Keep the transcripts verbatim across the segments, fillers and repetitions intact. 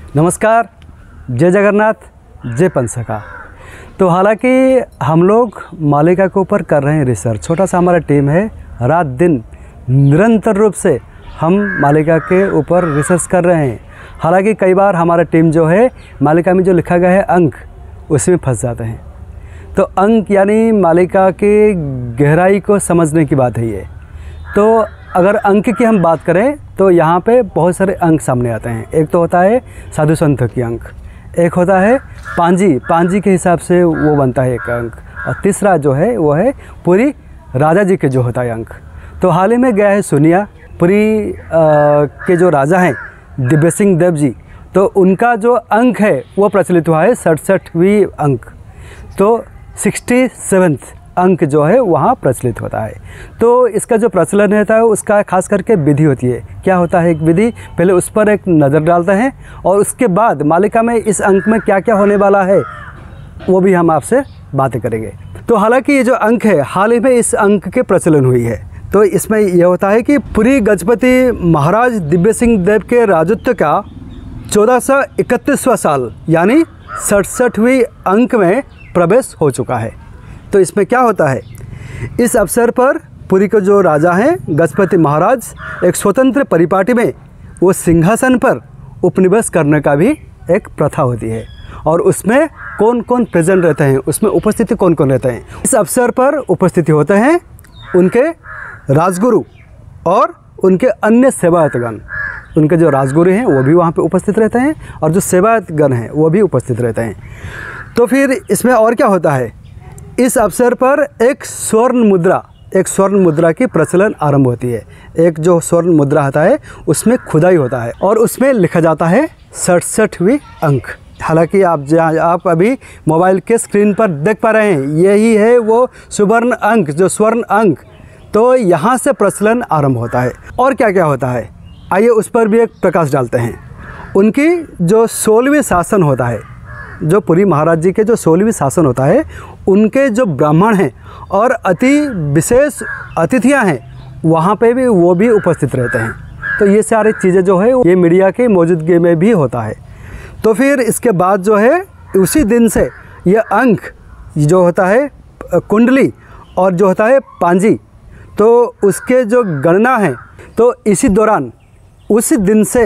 नमस्कार, जय जगन्नाथ, जय पंचसखा। तो हालांकि हम लोग मालिका के ऊपर कर रहे हैं रिसर्च, छोटा सा हमारा टीम है, रात दिन निरंतर रूप से हम मालिका के ऊपर रिसर्च कर रहे हैं। हालांकि कई बार हमारा टीम जो है मालिका में जो लिखा गया है अंक, उसमें फंस जाते हैं। तो अंक यानी मालिका की गहराई को समझने की बात है ये। तो अगर अंक की हम बात करें तो यहाँ पे बहुत सारे अंक सामने आते हैं। एक तो होता है साधु संतों की अंक, एक होता है पांजी पांजी के हिसाब से वो बनता है एक अंक, और तीसरा जो है वो है पुरी राजा जी के जो होता है अंक। तो हाल ही में गया है सुनिया पुरी के जो राजा हैं दिव्य सिंह देव जी, तो उनका जो अंक है वो प्रचलित हुआ है सड़सठवीं अंक। तो सिक्सटी सेवन्थ अंक जो है वहाँ प्रचलित होता है। तो इसका जो प्रचलन रहता है उसका खास करके विधि होती है। क्या होता है एक विधि, पहले उस पर एक नज़र डालते हैं और उसके बाद मालिका में इस अंक में क्या क्या होने वाला है वो भी हम आपसे बातें करेंगे। तो हालांकि ये जो अंक है हाल ही में इस अंक के प्रचलन हुई है। तो इसमें यह होता है कि पुरी गजपति महाराज दिव्य सिंह देव के राजत्व का चौदह सौ इकतीसवां साल यानी सड़सठवीं अंक में प्रवेश हो चुका है। तो इसमें क्या होता है, इस अवसर पर पुरी के जो राजा हैं गजपति महाराज एक स्वतंत्र परिपाटी में वो सिंहासन पर उपनिवेश करने का भी एक प्रथा होती है। और उसमें कौन कौन प्रेजेंट रहते हैं, उसमें उपस्थिति कौन कौन रहते हैं। इस अवसर पर उपस्थिति होते हैं उनके राजगुरु और उनके अन्य सेवायतगण। उनके जो राजगुरु हैं वो भी वहाँ पे उपस्थित रहते हैं और जो सेवायतगण हैं वो भी उपस्थित रहते हैं। तो फिर इसमें और क्या होता है, इस अवसर पर एक स्वर्ण मुद्रा एक स्वर्ण मुद्रा की प्रचलन आरंभ होती है। एक जो स्वर्ण मुद्रा होता है उसमें खुदाई होता है और उसमें लिखा जाता है सड़सठवीं अंक। हालांकि आप जहाँ आप अभी मोबाइल के स्क्रीन पर देख पा रहे हैं, यही है वो सुवर्ण अंक, जो स्वर्ण अंक। तो यहाँ से प्रचलन आरंभ होता है। और क्या क्या होता है, आइए उस पर भी एक प्रकाश डालते हैं। उनकी जो सोलहवीं शासन होता है, जो पुरी महाराज जी के जो सोलहवीं शासन होता है, उनके जो ब्राह्मण हैं और अति विशेष अतिथियां हैं वहाँ पे भी वो भी उपस्थित रहते हैं। तो ये सारी चीज़ें जो है ये मीडिया की मौजूदगी में भी होता है। तो फिर इसके बाद जो है उसी दिन से ये अंक जो होता है कुंडली और जो होता है पांजी, तो उसके जो गणना है, तो इसी दौरान उसी दिन से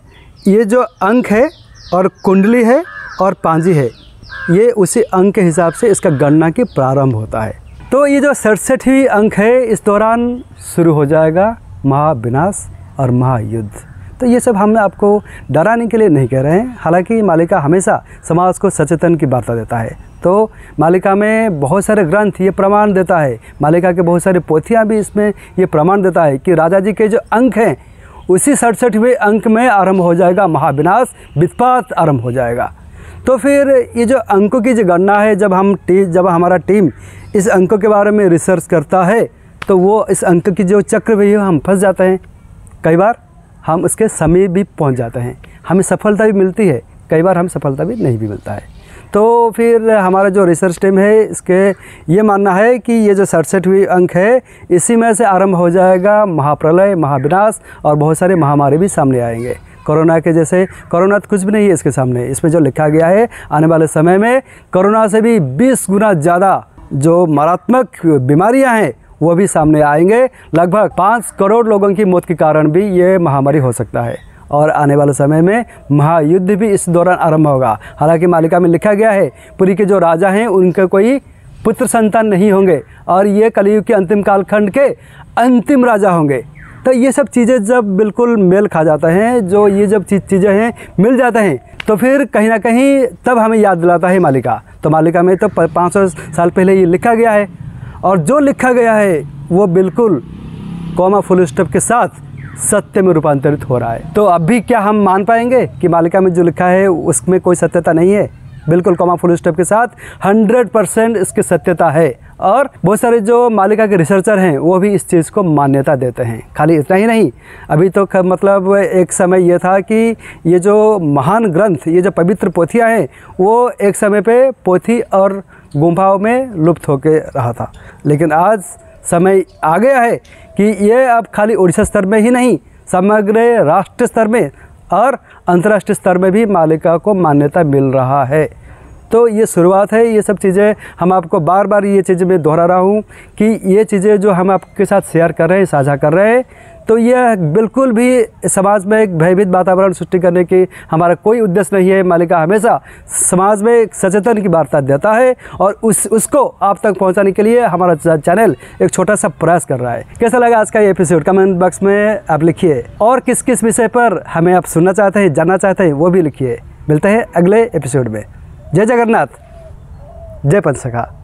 ये जो अंक है और कुंडली है और पांजी है, ये उसी अंक के हिसाब से इसका गणना की प्रारंभ होता है। तो ये जो सड़सठवीं अंक है, इस दौरान शुरू हो जाएगा महाविनाश और महायुद्ध। तो ये सब हम आपको डराने के लिए नहीं कह रहे हैं। हालांकि मालिका हमेशा समाज को सचेतन की वार्ता देता है। तो मालिका में बहुत सारे ग्रंथ ये प्रमाण देता है, मालिका के बहुत सारे पोथियाँ भी इसमें ये प्रमाण देता है कि राजा जी के जो अंक हैं उसी सड़सठवें अंक में आरंभ हो जाएगा महाविनाश, वित्पात आरंभ हो जाएगा। तो फिर ये जो अंकों की जो गणना है, जब हम टी जब हमारा टीम इस अंकों के बारे में रिसर्च करता है तो वो इस अंक की जो चक्रव्यूह है हम फंस जाते हैं। कई बार हम उसके समीप भी पहुंच जाते हैं, हमें सफलता भी मिलती है, कई बार हम सफलता भी नहीं भी मिलता है। तो फिर हमारा जो रिसर्च टीम है इसके ये मानना है कि ये जो सड़सठवीं अंक है इसी में से आरंभ हो जाएगा महाप्रलय, महाविनाश और बहुत सारे महामारी भी सामने आएंगे। कोरोना के जैसे, कोरोना तो कुछ भी नहीं है इसके सामने। इसमें जो लिखा गया है आने वाले समय में कोरोना से भी बीस गुना ज़्यादा जो मारात्मक बीमारियां हैं वो भी सामने आएंगे। लगभग पाँच करोड़ लोगों की मौत के कारण भी ये महामारी हो सकता है और आने वाले समय में महायुद्ध भी इस दौरान आरंभ होगा। हालांकि मालिका में लिखा गया है पुरी के जो राजा हैं उनके कोई पुत्र संतान नहीं होंगे और ये कलयुग के अंतिम कालखंड के अंतिम राजा होंगे। तो ये सब चीज़ें जब बिल्कुल मेल खा जाते हैं, जो ये जब चीज़ें हैं मिल जाते हैं, तो फिर कहीं ना कहीं तब हमें याद दिलाता है मालिका। तो मालिका में तो पाँच सौ साल पहले ये लिखा गया है और जो लिखा गया है वो बिल्कुल कॉमा फुल स्टॉप के साथ सत्य में रूपांतरित हो रहा है। तो अब भी क्या हम मान पाएंगे कि मालिका में जो लिखा है उसमें कोई सत्यता नहीं है? बिल्कुल कॉमा फुल स्टॉप के साथ हंड्रेड परसेंट इसकी सत्यता है। और बहुत सारे जो मालिका के रिसर्चर हैं वो भी इस चीज़ को मान्यता देते हैं। खाली इतना ही नहीं, अभी तो मतलब एक समय ये था कि ये जो महान ग्रंथ, ये जो पवित्र पोथियाँ हैं वो एक समय पे पोथी और गुम्फाओं में लुप्त होके रहा था, लेकिन आज समय आ गया है कि ये अब खाली उड़ीसा स्तर में ही नहीं, समग्र राष्ट्र स्तर में और अंतर्राष्ट्रीय स्तर में भी मालिका को मान्यता मिल रहा है। तो ये शुरुआत है। ये सब चीज़ें हम आपको बार बार ये चीज़ें मैं दोहरा रहा हूँ कि ये चीज़ें जो हम आपके साथ शेयर कर रहे हैं, साझा कर रहे हैं, तो यह बिल्कुल भी समाज में एक भयभीत वातावरण सृष्टि करने की हमारा कोई उद्देश्य नहीं है। मालिका हमेशा समाज में एक सचेतन की वार्ता देता है और उस उसको आप तक पहुंचाने के लिए हमारा चैनल एक छोटा सा प्रयास कर रहा है। कैसा लगा आज का ये एपिसोड? कमेंट बॉक्स में आप लिखिए, और किस किस विषय पर हमें आप सुनना चाहते हैं, जानना चाहते हैं, वो भी लिखिए। मिलते हैं अगले एपिसोड में। जय जगन्नाथ, जय पंचसखा।